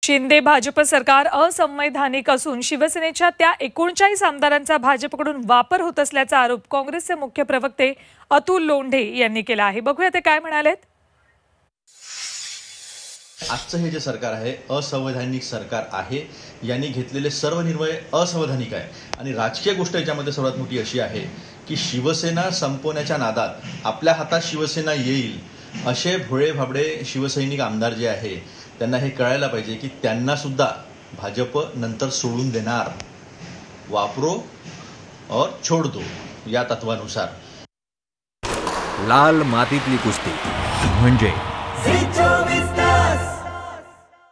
शिंदे भाजप सरकार असंवैधानिक असून शिवसेनेच्या त्या 39 आमदारांचा भाजपकडून वापर होत असल्याचा आरोप काँग्रेसचे मुख्य प्रवक्ते अतुल लोंढे यांनी केला आहे। बघूया ते काय म्हणालेत। आजचं हे जे सरकार आहे असंवैधानिक सरकार आहे। यांनी घेतलेले सर्व निर्णय असंवैधानिक आहे आणि राजकीय गोष्ट याच्यामध्ये सर्वात मोठी अशी आहे की शिवसेना संपवण्याच्या नादात आपल्या हातात शिवसेना येईल असे भोळे भाबडे शिवसैनिक आमदार जे आहे त्यांना हे कळायला पाहिजे की त्यांना सुद्धा भाजप नंतर सोडून देणार। वापरो और छोड़ दो या तत्वानुसार। लाल मातीतली कुस्ती म्हणजे